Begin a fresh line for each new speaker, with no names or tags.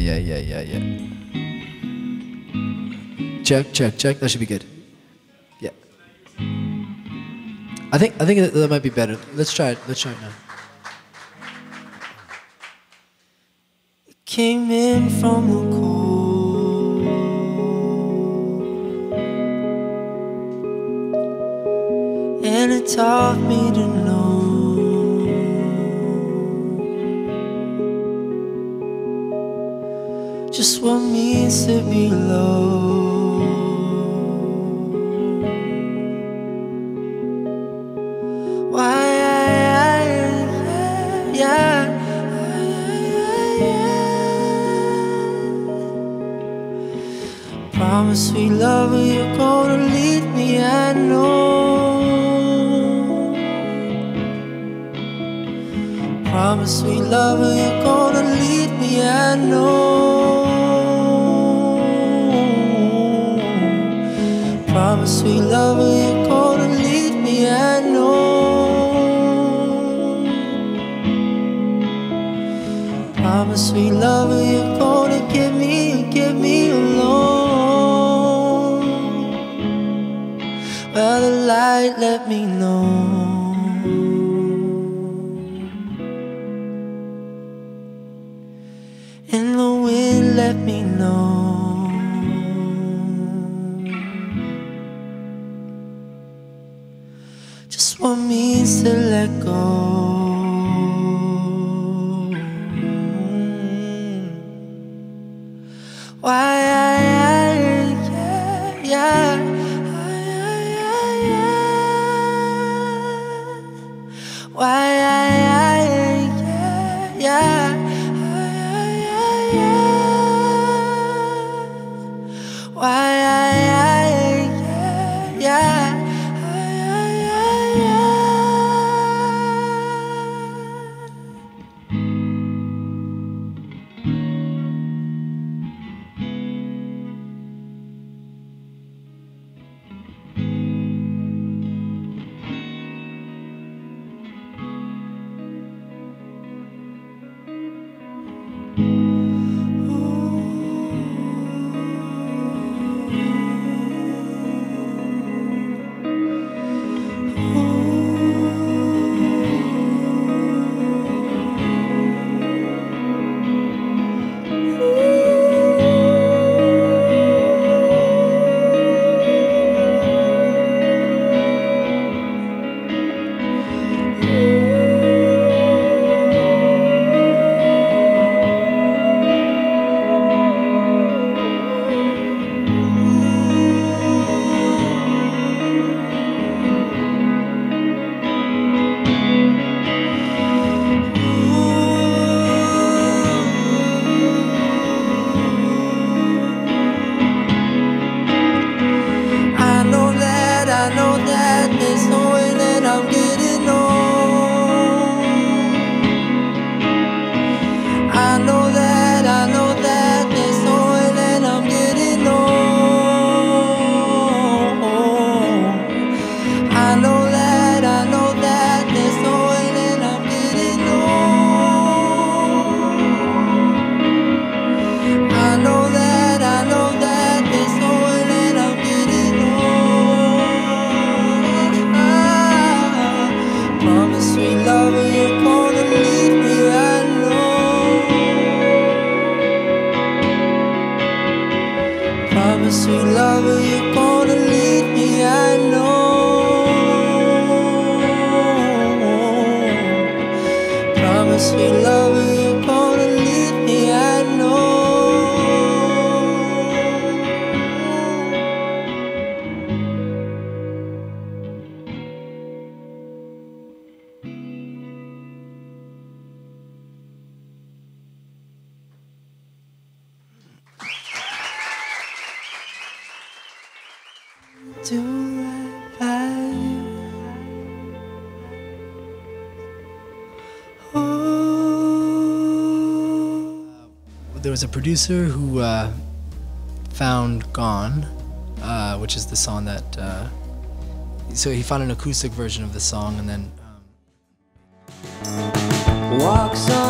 yeah. Check, check, check. That should be good. Yeah. I think that might be better. Let's try it. Let's try it now. Came in from the cold, and it taught me to know just what means to be loved. Promise, sweet lover, you're gonna lead me, I know. Promise, sweet lover, you're gonna lead me, I know. Promise, sweet lover, you're gonna lead me, I know. Promise, sweet lover, you're gonna give me alone. Well, the light let me know, and the wind let me know. Just what means to let go. Why, yeah. Why, yeah. Why, yeah. I know that there's no way that I'm getting on. I know that there's no way that I'm getting on. I know that there's no way that I'm getting on. I know that there's no way that I'm getting on. Promise, sweet lover, you're gonna lead me, I know. Promise, sweet lover, you're gonna lead me, I know. Promise, sweet lover, you're gonna lead me, I know. Do right by you. Oh. There was a producer who found Gone, which is the song that. So he found an acoustic version of the song, and then. Walks on.